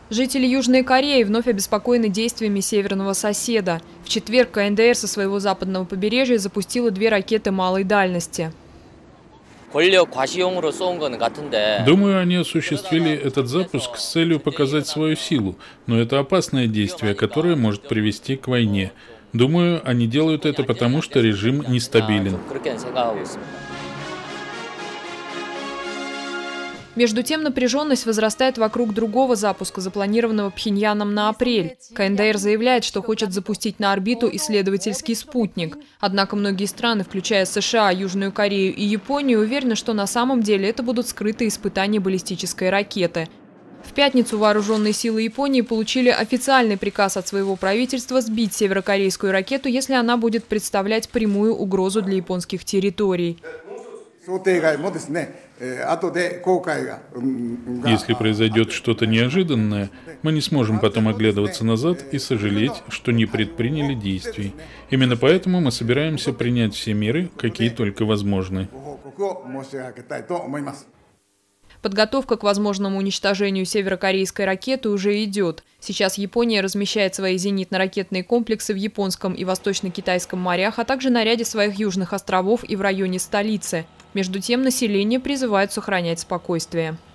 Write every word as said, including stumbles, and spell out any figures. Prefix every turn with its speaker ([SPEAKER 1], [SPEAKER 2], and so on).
[SPEAKER 1] Жители Южной Кореи вновь обеспокоены действиями северного соседа. В четверг ка эн дэ эр со своего западного побережья запустила две ракеты малой дальности.
[SPEAKER 2] Думаю, они осуществили этот запуск с целью показать свою силу, но это опасное действие, которое может привести к войне. Думаю, они делают это потому, что режим нестабилен.
[SPEAKER 1] Между тем, напряженность возрастает вокруг другого запуска, запланированного Пхеньяном на апрель. ка эн дэ эр заявляет, что хочет запустить на орбиту исследовательский спутник. Однако многие страны, включая США, Южную Корею и Японию, уверены, что на самом деле это будут скрытые испытания баллистической ракеты. В пятницу вооруженные силы Японии получили официальный приказ от своего правительства сбить северокорейскую ракету, если она будет представлять прямую угрозу для японских территорий.
[SPEAKER 2] Если произойдет что-то неожиданное, мы не сможем потом оглядываться назад и сожалеть, что не предприняли действий. Именно поэтому мы собираемся принять все меры, какие только возможны.
[SPEAKER 1] Подготовка к возможному уничтожению северокорейской ракеты уже идет. Сейчас Япония размещает свои зенитно-ракетные комплексы в Японском и Восточно-Китайском морях, а также на ряде своих южных островов и в районе столицы. Между тем, население призывают сохранять спокойствие.